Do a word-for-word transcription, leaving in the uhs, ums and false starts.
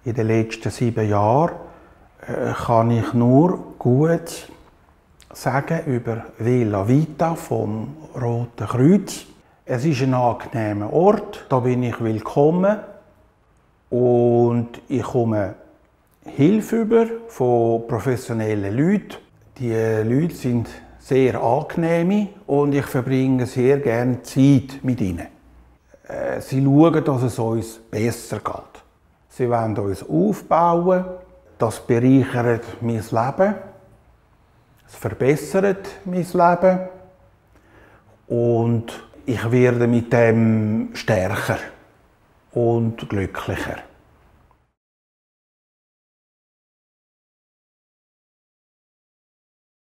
In den letzten sieben Jahren äh, kann ich nur gut sagen über Villa Vita vom Roten Kreuz. Es ist ein angenehmer Ort, da bin ich willkommen und ich komme Hilfe über von professionellen Leuten. Die Leute sind sehr angenehm und ich verbringe sehr gerne Zeit mit ihnen. Sie schauen, dass es uns besser geht. Sie wollen uns aufbauen, das bereichert mein Leben, es verbessert mein Leben und ich werde mit dem stärker und glücklicher.